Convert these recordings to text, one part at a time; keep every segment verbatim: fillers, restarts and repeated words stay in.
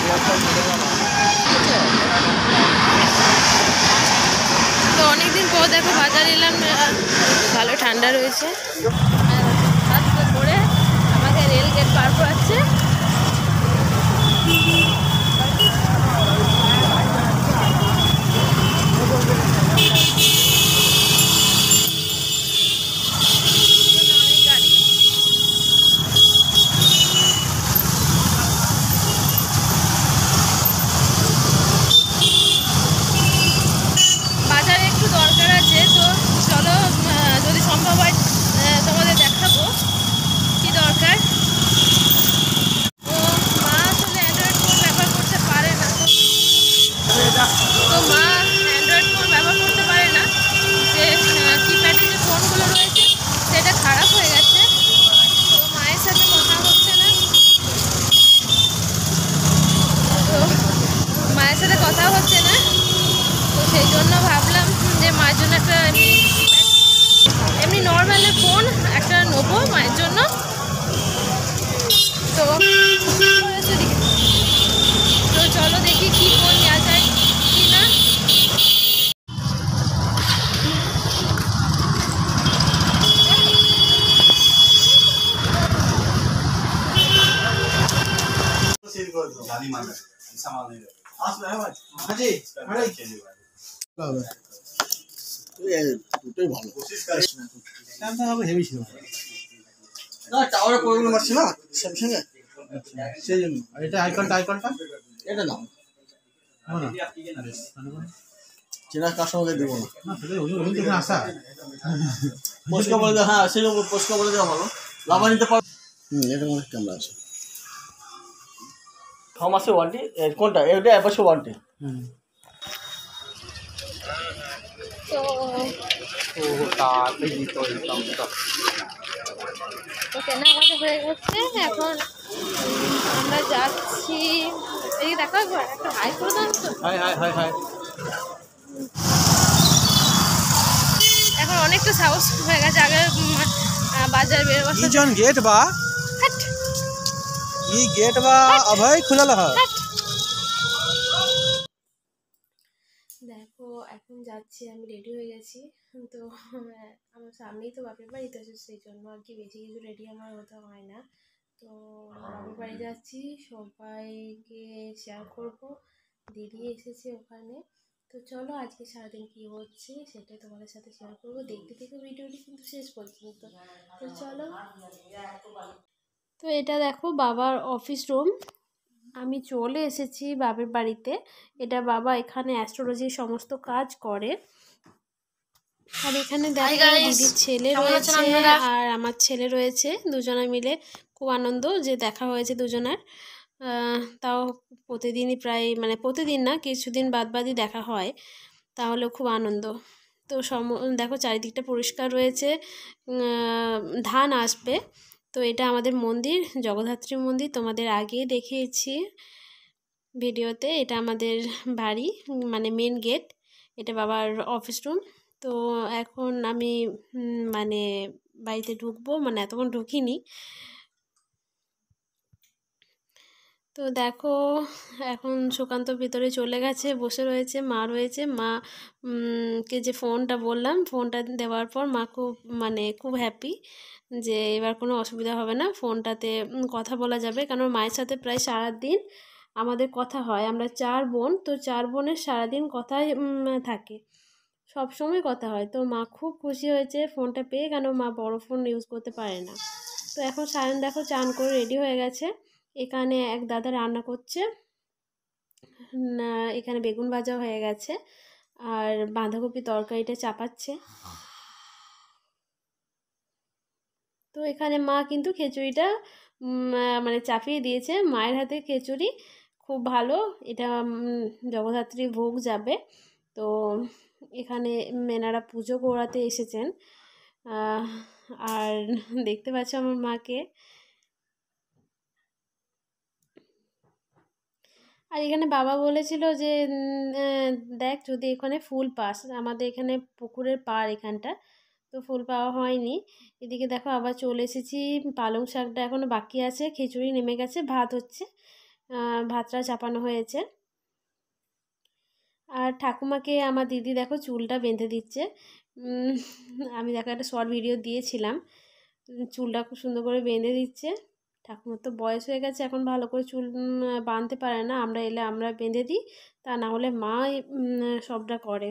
তো অনেকদিন পর দেখো বাজার এলাম, ভালো ঠান্ডা রয়েছে। করে আমাকে রেল গেট পার করাচ্ছে। বাজারে একটু দরকার আছে, তো চলো যদি সম্ভব হয় তোমাদের দেখাবো কি দরকার। ও মা আসলে অ্যান্ড্রয়েড ফোন ব্যবহার করতে পারে না, তো মা অ্যান্ড্রয়েড ফোন ব্যবহার করতে পারে না, যে কিপ্যাডে যে ফোনগুলো রয়েছে সেটা খারাপ হয়ে গেছে, তো মায়ের সাথে কথা হচ্ছে না। তো মায়ের সাথে কথা হচ্ছে না, তো সেই জন্য ভাবলাম যে মায়ের জন্য একটা এমনি এমনি নর্মালের ফোন একটা নেবো মায়ের জন্য। তো তো চলো দেখি কি ফোন নেওয়া যায় কি না। দুটোই ভালো হবে, হেভি ছিল না, টাওয়ারে প্রবলেম আসছে না স্যামসাং এ, সেই জন্য। আর এটা আইকনটা আইকনটা এটা নাও না, চেনা কাস্টমারকে দেবো না, আসা পোস্টকে বলে দেওয়া। হ্যাঁ সেই পোস্টকে বলে দেওয়া ভালো, লাভা নিতে পারো। হুম এটা অনেক ক্যামেরা আছে। ছ মাসের ওয়ারেন্টি। কোনটা? এটা এক বছর ওয়ারেন্টি। হুম তো তো কেনাকাটা হয়ে গেছে, এখন আমরা যাচ্ছি। এই দেখো একটা হাই করে দাও তো। হাই হাই হাই হাই। এখন অনেকটা সাহস হয়ে গেছে, আগে বাজার বের বসে জন गेट बा ई गेट बा अभय खुला रहा। দেখো এখন যাচ্ছি, আমি রেডি হয়ে গেছি। তো আমার সামনেই তো বাপের বাড়ি, তো সেই জন্য আর কি বেশি কিছু রেডি আমার হতে হয় না। তো বাপের বাড়ি যাচ্ছি, সবাইকে শেয়ার করবো, দিদি এসেছে ওখানে। তো চলো আজকে সারাদিন কী হচ্ছে সেটাই তোমাদের সাথে শেয়ার করবো, দেখতে দেখো ভিডিওটি কিন্তু শেষ পর্যন্ত। তো চলো। তো এটা দেখো বাবার অফিস রুম, আমি চলে এসেছি বাবার বাড়িতে। এটা বাবা এখানে অ্যাস্ট্রোলজির সমস্ত কাজ করে। আর এখানে দেখো দিদির ছেলে রয়েছে আর আমার ছেলে রয়েছে, দুজনে মিলে খুব আনন্দ যে দেখা হয়েছে দুজনের। তাও প্রতিদিনই প্রায়, মানে প্রতিদিন না, কিছুদিন বাদ বাদই দেখা হয়, তাহলেও খুব আনন্দ। তো সম দেখো চারিদিকটা পরিষ্কার রয়েছে, ধান আসবে। তো এটা আমাদের মন্দির, জগদ্ধাত্রী মন্দির, তোমাদের আগেই দেখিয়েছি ভিডিওতে। এটা আমাদের বাড়ি, মানে মেন গেট, এটা বাবার অফিস রুম। তো এখন আমি মানে বাড়িতে ঢুকবো, মানে এতক্ষণ ঢুকিনি। তো দেখো এখন সুকান্ত ভিতরে চলে গেছে, বসে রয়েছে, মা রয়েছে। মা কে যে ফোনটা বললাম, ফোনটা দেওয়ার পর মা খুব মানে খুব হ্যাপি যে এবার কোনো অসুবিধা হবে না, ফোনটাতে কথা বলা যাবে। কারণ মায়ের সাথে প্রায় সারাদিন আমাদের কথা হয়, আমরা চার বোন, তো চার বোনের সারাদিন কথাই থাকে, সব সময় কথা হয়। তো মা খুব খুশি হয়েছে ফোনটা পেয়ে, কেন মা বড় ফোন ইউজ করতে পারে না। তো এখন সায়ন দেখো চান করে রেডি হয়ে গেছে, এখানে এক দাদা রান্না করছে, এখানে বেগুন ভাজা হয়ে গেছে আর বাঁধাকপি তরকারিটা চাপাচ্ছে। তো এখানে মা কিন্তু খিচুড়িটা মানে চাপিয়ে দিয়েছে, মায়ের হাতে খিচুড়ি খুব ভালো, এটা জগদ্ধাত্রী ভোগ যাবে। তো এখানে মেনারা পুজো করাতে এসেছেন, আর দেখতে পাচ্ছ আমার মাকে। আর এখানে বাবা বলেছিল যে দেখ যদি এখানে ফুল পাস, আমাদের এখানে পুকুরের পাড় এখানটা, তো ফুল পাওয়া হয়নি। এদিকে দেখো আবার চলে এসেছি, পালং শাকটা এখনও বাকি আছে, খিচুড়ি নেমে গেছে, ভাত হচ্ছে। ভাতটা চাপানো হয়েছে। আর ঠাকুমাকে আমার দিদি দেখো চুলটা বেঁধে দিচ্ছে। আমি দেখো একটা শর্ট ভিডিও দিয়েছিলাম, চুলটা খুব সুন্দর করে বেঁধে দিচ্ছে। ঠাকুমার তো বয়স হয়ে গেছে, এখন ভালো করে চুল বাঁধতে পারে না, আমরা এলে আমরা বেঁধে দিই, তা না হলে মা সবটা করে।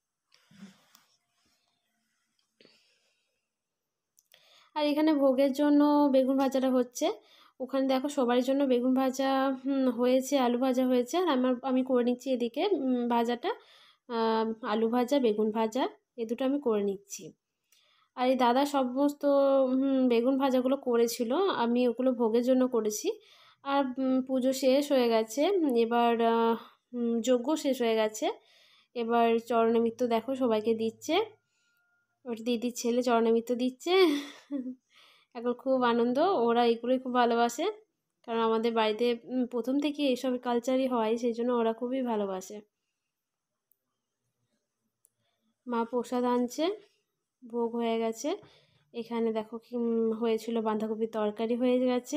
আর এখানে ভোগের জন্য বেগুন ভাজাটা হচ্ছে। ওখানে দেখো সবার জন্য বেগুন ভাজা হয়েছে, আলু ভাজা হয়েছে, আর আমার আমি করে নিচ্ছি এদিকে ভাজাটা, আলু ভাজা বেগুন ভাজা এ দুটো আমি করে নিচ্ছি। আর এই দাদা সমস্ত বেগুন ভাজাগুলো করেছিল, আমি ওগুলো ভোগের জন্য করেছি। আর পুজো শেষ হয়ে গেছে, এবার যজ্ঞ শেষ হয়ে গেছে, এবার চরণামৃত্য দেখো সবাইকে দিচ্ছে, ওর দিদির ছেলে চরণামৃত্য দিচ্ছে। এখন খুব আনন্দ, ওরা এগুলোই খুব ভালোবাসে, কারণ আমাদের বাড়িতে প্রথম থেকে এইসব কালচারই হয়, সেই জন্য ওরা খুবই ভালোবাসে। মা প্রসাদ আনছে, ভোগ হয়ে গেছে। এখানে দেখো কি হয়েছিল, বাঁধাকপির তরকারি হয়ে গেছে,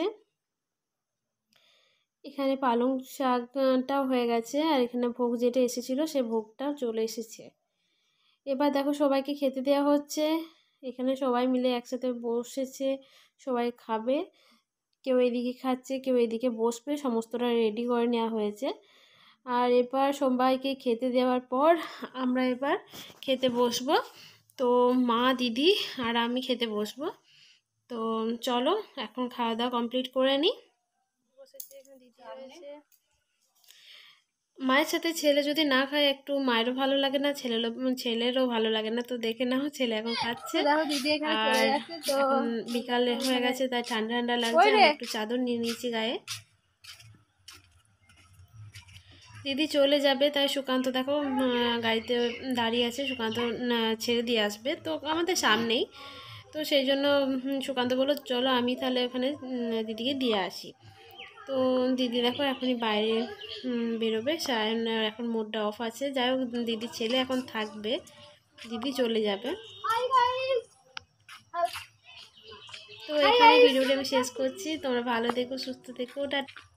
এখানে পালং শাকটাও হয়ে গেছে, আর এখানে ভোগ যেটা এসেছিলো সে ভোগটাও চলে এসেছে। এবার দেখো সবাইকে খেতে দেওয়া হচ্ছে, এখানে সবাই মিলে একসাথে বসেছে, সবাই খাবে, কেউ এদিকে খাচ্ছে কেউ এদিকে বসবে, সমস্তটা রেডি করে নেওয়া হয়েছে। আর এবার সবাইকে খেতে দেওয়ার পর আমরা এবার খেতে বসবো, তো মা দিদি আর আমি খেতে বসবো। তো চলো এখন খাওয়া দাওয়া কমপ্লিট করে নিই। বসেছে এখানে দিদি রয়েছে, মায়ের সাথে ছেলে যদি না খায় একটু মায়েরও ভালো লাগে না, ছেলেরও ছেলেরও ভালো লাগে না, তো দেখে নাও ছেলে এখন খাচ্ছে। আর এখন বিকালে হয়ে গেছে তাই ঠান্ডা ঠান্ডা লাগছে, আমি একটু চাদর নিয়ে নিয়েছি গায়ে। দিদি চলে যাবে তাই সুকান্ত দেখো গাড়িতে দাঁড়িয়ে আছে, সুকান্ত ছেড়ে দিয়ে আসবে, তো আমাদের সামনেই, তো সেই জন্য সুকান্ত বললো চলো আমি তাহলে ওখানে দিদিকে দিয়ে আসি। তো দিদি দেখো এখনই বাইরে বেরোবে, এখন মোডটা অফ আছে, যাই হোক দিদির ছেলে এখন থাকবে, দিদি চলে যাবে। তো এখানে ভিডিওটা আমি শেষ করছি, তোমরা ভালো থেকো সুস্থ থেকো।